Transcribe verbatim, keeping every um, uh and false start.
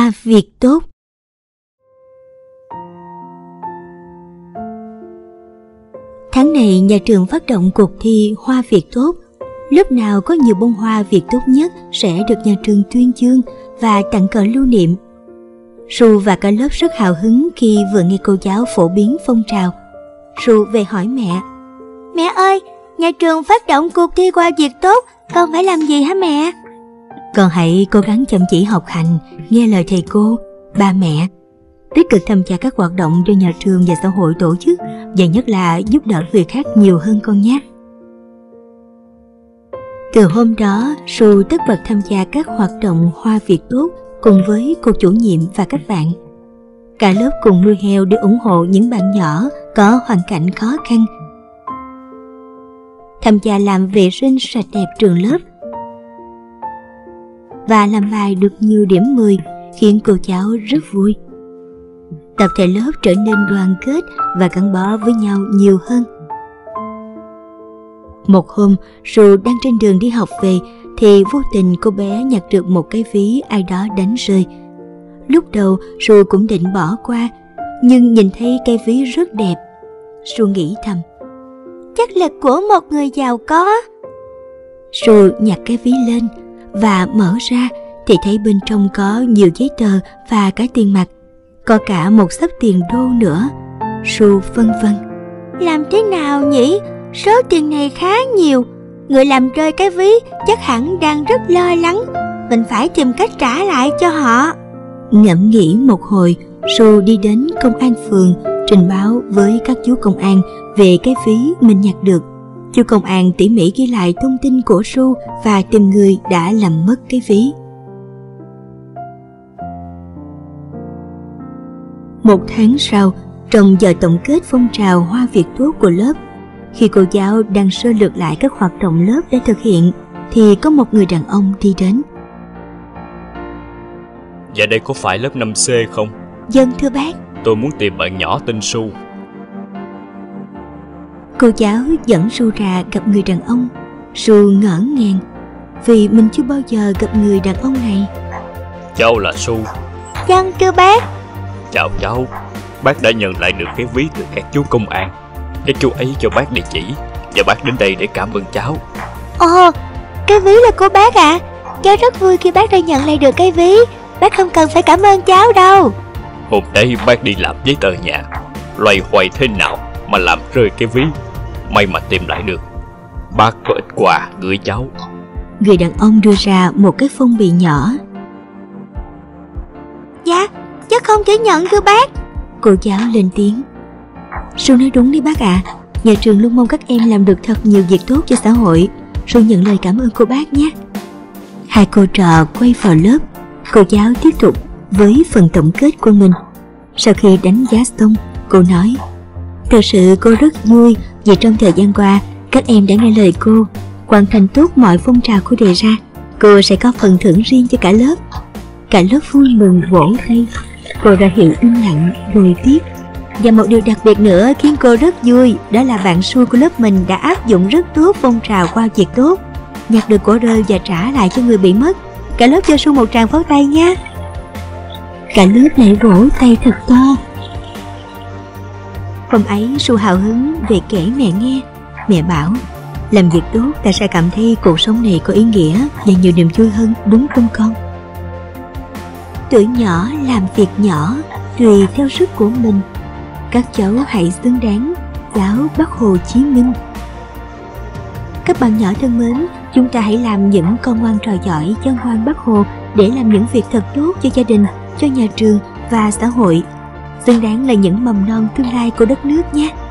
Hoa việc tốt. Tháng này nhà trường phát động cuộc thi Hoa việc tốt. Lớp nào có nhiều bông hoa việc tốt nhất sẽ được nhà trường tuyên dương và tặng cờ lưu niệm. Su và cả lớp rất hào hứng khi vừa nghe cô giáo phổ biến phong trào. Su về hỏi mẹ: Mẹ ơi, nhà trường phát động cuộc thi Hoa việc tốt, con phải làm gì hả mẹ? Con hãy cố gắng chăm chỉ học hành, nghe lời thầy cô, ba mẹ, tích cực tham gia các hoạt động do nhà trường và xã hội tổ chức, và nhất là giúp đỡ người khác nhiều hơn con nhé. Từ hôm đó, Su tất bật tham gia các hoạt động Hoa việc tốt cùng với cô chủ nhiệm và các bạn. Cả lớp cùng nuôi heo để ủng hộ những bạn nhỏ có hoàn cảnh khó khăn. Tham gia làm vệ sinh sạch đẹp trường lớp và làm bài được nhiều điểm mười, khiến cô giáo rất vui. Tập thể lớp trở nên đoàn kết và gắn bó với nhau nhiều hơn. Một hôm, Su đang trên đường đi học về thì vô tình cô bé nhặt được một cái ví ai đó đánh rơi. Lúc đầu Su cũng định bỏ qua, nhưng nhìn thấy cái ví rất đẹp, Su nghĩ thầm: chắc là của một người giàu có. Su nhặt cái ví lên và mở ra thì thấy bên trong có nhiều giấy tờ và cả tiền mặt, có cả một xấp tiền đô nữa. Su phân vân: làm thế nào nhỉ? Số tiền này khá nhiều. Người làm rơi cái ví chắc hẳn đang rất lo lắng. Mình phải tìm cách trả lại cho họ. Ngẫm nghĩ một hồi, Su đi đến công an phường trình báo với các chú công an về cái ví mình nhặt được. Chú công an tỉ mỉ ghi lại thông tin của Su và tìm người đã làm mất cái ví. Một tháng sau, trong giờ tổng kết phong trào Hoa việc tốt của lớp, khi cô giáo đang sơ lược lại các hoạt động lớp đã thực hiện, thì có một người đàn ông đi đến. Dạ đây có phải lớp năm C không? Vâng thưa bác. Tôi muốn tìm bạn nhỏ tên Su. Cô giáo dẫn Su ra gặp người đàn ông. Su ngỡ ngàng vì mình chưa bao giờ gặp người đàn ông này. Cháu là Su. Vâng thưa bác. Chào cháu. Bác đã nhận lại được cái ví từ các chú công an. Các chú ấy cho bác địa chỉ và bác đến đây để cảm ơn cháu. Ồ, cái ví là của bác ạ. À? Cháu rất vui khi bác đã nhận lại được cái ví. Bác không cần phải cảm ơn cháu đâu. Hôm nay bác đi làm giấy tờ nhà, loay hoay thế nào mà làm rơi cái ví. May mà tìm lại được. Bác có ít quà gửi cháu. Người đàn ông đưa ra một cái phong bì nhỏ. Dạ, cháu không thể nhận thưa bác. Cô giáo lên tiếng. Su nói đúng đi bác ạ. À. Nhà trường luôn mong các em làm được thật nhiều việc tốt cho xã hội. Su nhận lời cảm ơn cô bác nhé. Hai cô trò quay vào lớp. Cô giáo tiếp tục với phần tổng kết của mình. Sau khi đánh giá xong, cô nói: thật sự cô rất vui vì trong thời gian qua các em đã nghe lời cô, hoàn thành tốt mọi phong trào cô đề ra. Cô sẽ có phần thưởng riêng cho cả lớp. Cả lớp vui mừng vỗ tay. Cô ra hiệu im lặng rồi tiếp: và một điều đặc biệt nữa khiến cô rất vui, đó là bạn Su của lớp mình đã áp dụng rất tốt phong trào Hoa việc tốt, nhặt được của rơi và trả lại cho người bị mất. Cả lớp cho Su một tràng pháo tay nha. Cả lớp lại vỗ tay thật to. Hôm ấy Su hào hứng về kể mẹ nghe. Mẹ bảo: làm việc tốt ta sẽ cảm thấy cuộc sống này có ý nghĩa và nhiều niềm vui hơn, đúng không con? Tuổi nhỏ làm việc nhỏ tùy theo sức của mình. Các cháu hãy xứng đáng cháu Bác Hồ Chí Minh. Các bạn nhỏ thân mến, chúng ta hãy làm những con ngoan trò giỏi dân ngoan Bác Hồ để làm những việc thật tốt cho gia đình, cho nhà trường và xã hội, xứng đáng là những mầm non tương lai của đất nước nhé.